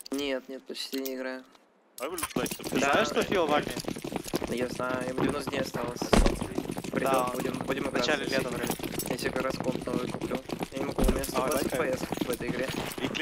Нет, почти не играю. Ты знаешь, что Фил в армии? Я знаю, ему 90 дней осталось. Да, будем в начале лета вроде. Я себе как раз комп новый куплю. Я не могу, у меня 120 FPS в этой игре.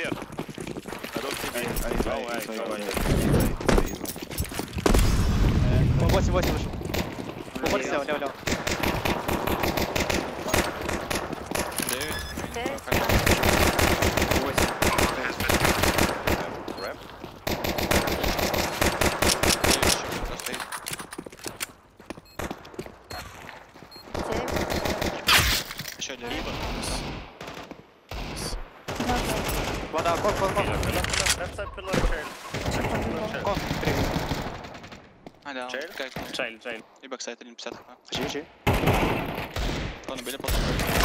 По 8 вышел. По 8 слева, лево. Еще один. Вода, кон. Кон, А, да, Чайль. И бэксайд 1.50 хп. Живи. Кон, убили потом.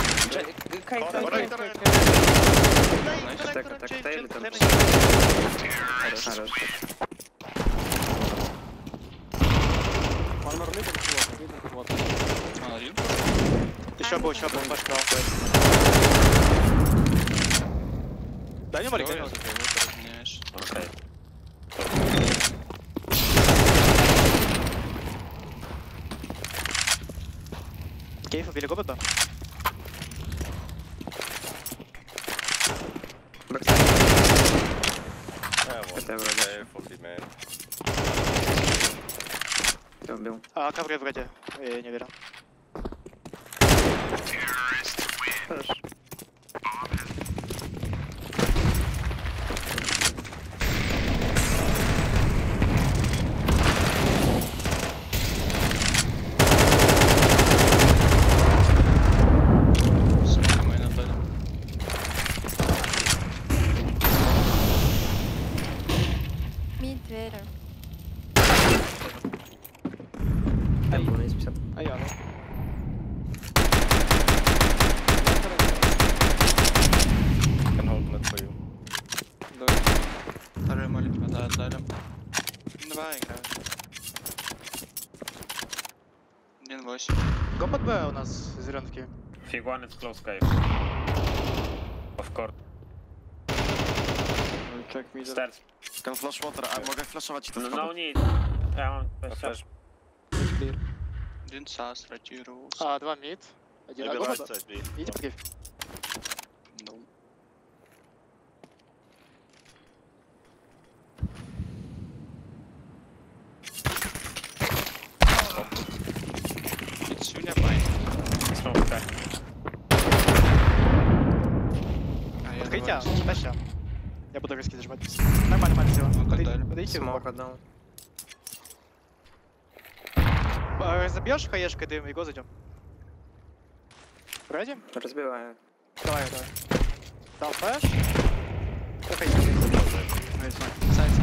Еще был, пошел. Дай мне молик, Кейф убили гобота? Я убил. А, ковры вроде. Я не уверен. Хорошо. А я, да. Can hold net for you. Второй молик, да, отдали. Два играют. 1-8. Го под Б у нас зеленки. Fig one is close, guys. Of course. Stairs. Can flash water. Mogę flashować to. No need. Ja mam flash. Один сас ротировался. А, два мид. Один Maybe агоба. right side B. Идите прив. Ну. Сюня бай. Smoke back. Открытие, таща. Я буду резки зажимать. Нормально все. Подойти. Смог отдал. Забьешь хаешкой дым, и го зайдем. Ready? Разбиваю. Давай. Дал флэш. Сайд.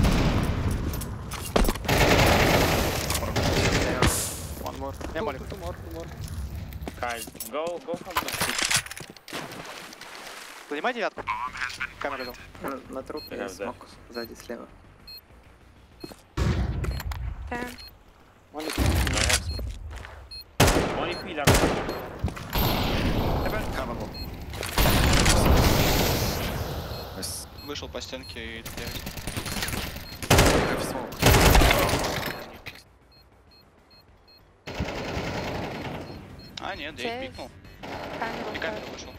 One more. Я молик. Two more. Guys, go from the switch. Занимай девятку. Камера дал. На трупе смог сзади слева. One EP left. Вышел по стенке и стрелять. А, нет, Дейв пикнул. И камера вышел.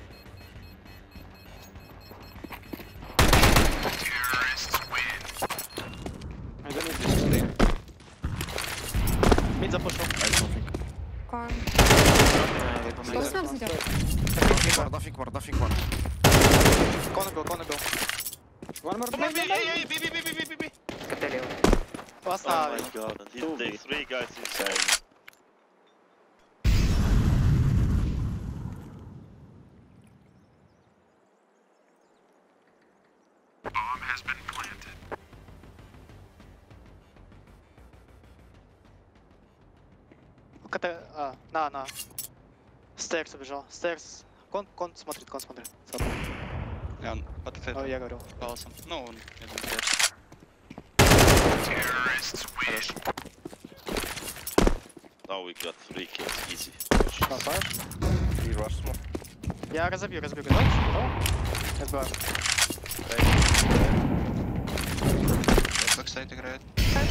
Мид запушил. Кон. Nothing more. Кон убил. One more. Би. Каталил. Поставил. These three guys inside. На. Стейрс убежал. Стейрс. Кон смотрит. Он подкрыл. Я говорил. Голосом. Ну, он, я думаю, Стейрс. Хорошо. Now we got 3 kills, easy. He rush smoke. Я разобью. Готов? Разбиваю. играет.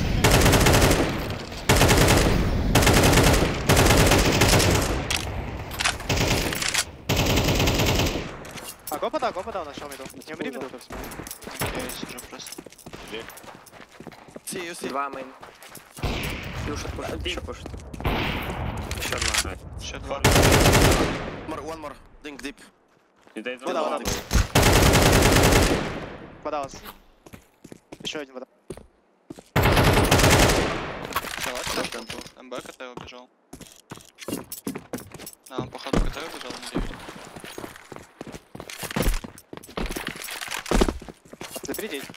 А, го подал, нашел миду. Не умри миду, как смотри. Окей, сижу просто. See you, see. Два мейн. Пушит. Еще пушит. Еще два. Еще два. One more. Think deep. И дай Вода, зону. вода. Вода у вас. Еще один вода. МБ КТ убежал. Да, он походу КТ убежал на 9. Забери 9.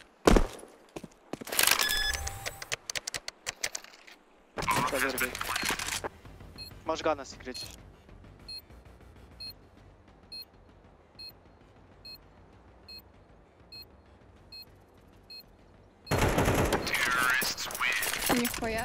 Забери. Можешь гана секретить. Нихуя.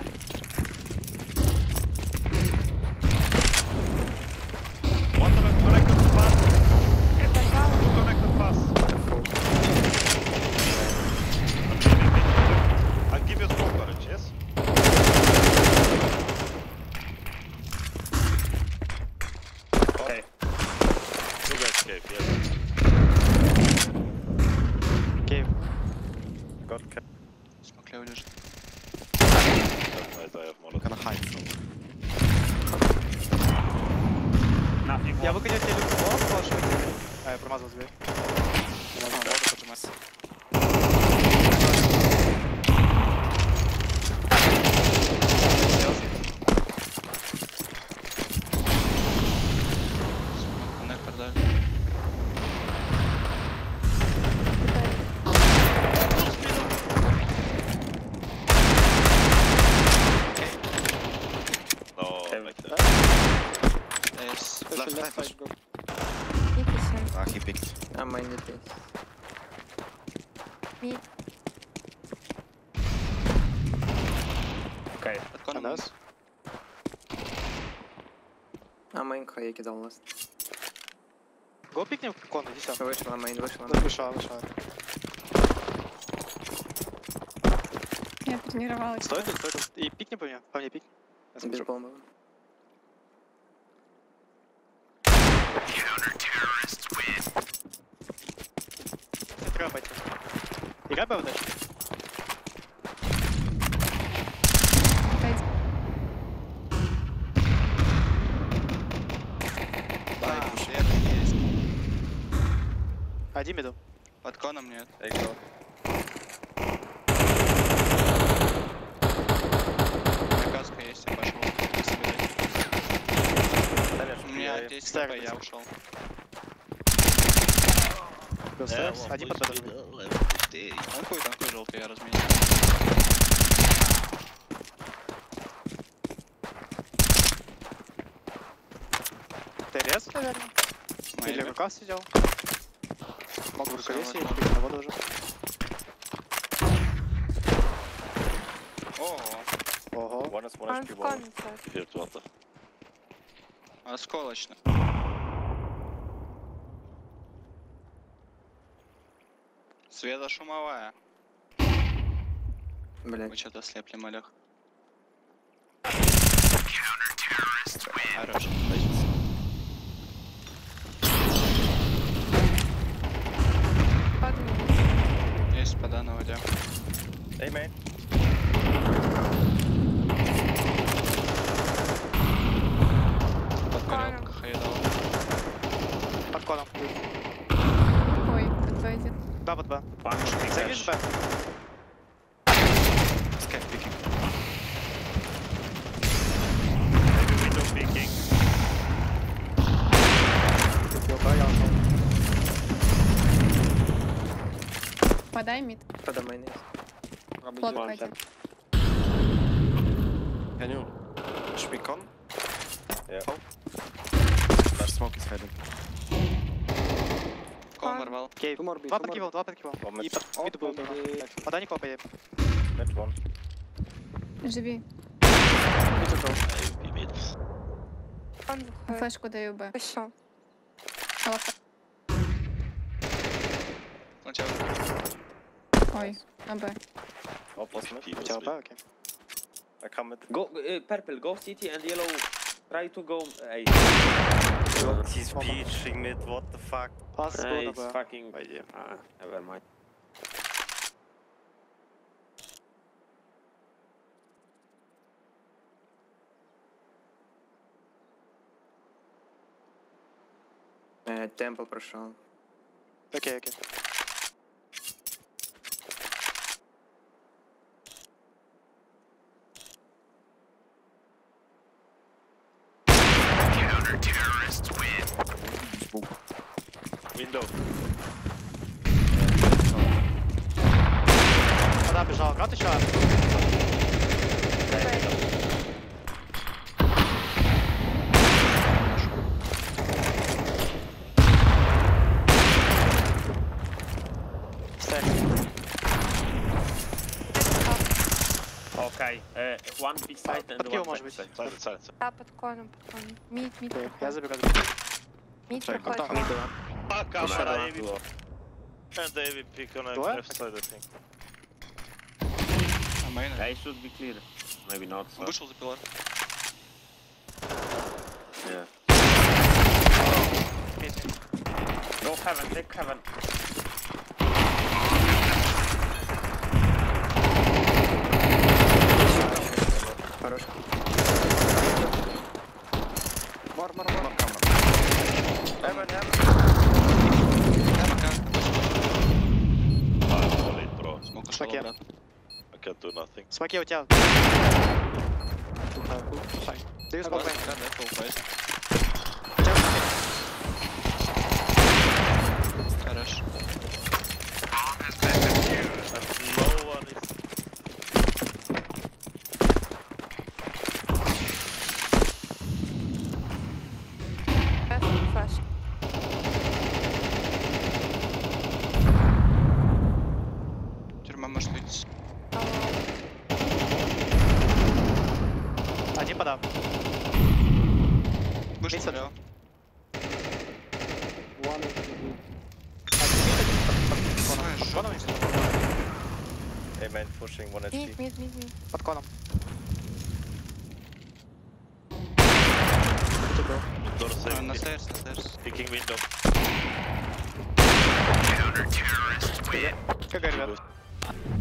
I'll give you smoke courage, yes? Окей. You guys cave, yes. Кейв. Got cap. Смоклео лежит. I have molotov. Gonna hide from. Нафиг. Я выходил тебе люблю флашу. А, я промазал дверь. Воду поджимать. Коннектор дали. No, Okay. like that. Left, left. Никиси. Ah, he picked. А мейн не пейс. Мид. Окей. Под коном. Нас. А мейн я кидал ласт. Го пикнем кон, иди сюда. Вышла мейн, вышла. Вышла. Я потренировалась. Стой тут. И пикни по мне пикни. Я Без смотрю. бомбы. Треба пойти. Играй бы удачи. Есть. Один миду. Под коном нет. Каска есть, я пошел. У меня 10 хп, я ушел. Один под бэдом. Танкуй, желтый, я разменю. Ты рез, наверное? Или в руках сидел? Мог в рукаве сидеть, или на воду уже. Ого. One is one Он HP в wall. комнате. Here to water. Осколочно. Светошумовая. Блять. Мы что-то слепли, Олег. Хорошо. Подмид. Есть пода на воде. Hey, man. Под коленкой хаедал. Под коном. Ой, подводит. Да, под Б. Панчики Завис кэш. Б. Scav picking. Window picking. Я ушел. Подай мид. Когда мейн есть. Плот One пойдет. Can you push me con? Yeah. Oh. Flash smoke is hiding. Кон ворвал. Кейв. Два под кивом. И под миду был. Пода не копай. Mid one. Живи. I mid. Он выходит. Флешку даю Б. Все. Ой, на Б. Opposite mid. He was Тебя mid. АП, окей. I come mid. Go purple, go CT and yellow. Try to go A. He's peaching mid, what the fuck? Пас был на It's Б. fucking. Пойди. Never mind. Темпл прошел. Окей, окей. Window. Куда бежал? Град еще? Okay, one B side and Подкил, one может back быть. side. Silent, silent. Да, под коном, под коном. Мид, Окей, я забегу. Мид Sorry, проходит. Мид 2. Camera AV. And AV pick on What? left side, I think. I should be clear. Maybe not. So. Вышел за пилор. Yeah. Go heaven, take heaven. Хорош. More camera. Heaven. I'm solid, bro. Смоки. I can't do nothing. Смоки у тебя. Даю смок Б. Хорош. And no one is... Флэш. Тюрьма может быть. Один подам. Вышел Мид влево. Hey man, pushing 1 Мид, HP. мид, мид, мид. Под коном. Door safety. На stairs. Picking window. Как ребят?